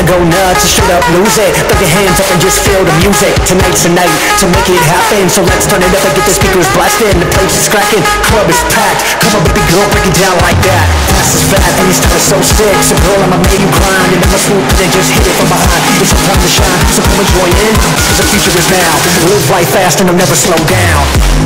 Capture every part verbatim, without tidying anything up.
Time to go nuts and straight up lose it. Throw your hands up and just feel the music. Tonight's the night to make it happen. So let's turn it up and get the speakers blasting. The place is cracking, club is packed. Come on baby girl, break it down like that. Ass is fat and your style is so sick. So girl, I'ma make you grind. And I'ma swoop in and just hit it from behind. It's your time to shine, so come and join in, cause the future is now. Live life fast and I'll never slow down.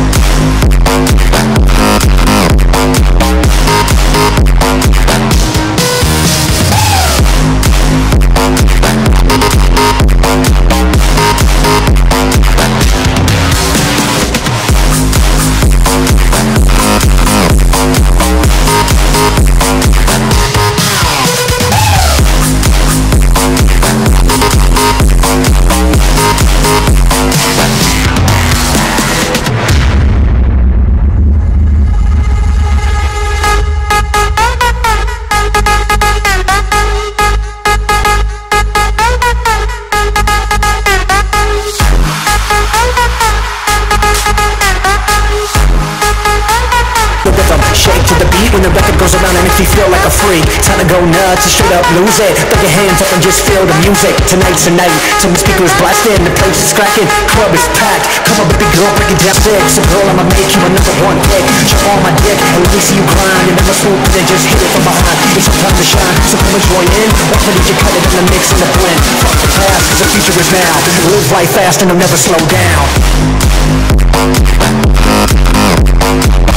Shake to the beat when the record goes around and makes you feel like a freak. Time to go nuts and straight up lose it. Throw your hands up and just feel the music. Tonight's the night, so the speakers blasting. The place is cracking, club is packed. Come on baby girl, break it down sick. So girl, I'ma make you a number one pick. Jump on my dick and let me see you grind. And I'ma swoop and then just hit it from behind. It's your time to shine, so come and join in. Watch me D J cut it in the mix and the blend. Fuck the past, cause the future is now. Live life fast and I'll never slow down.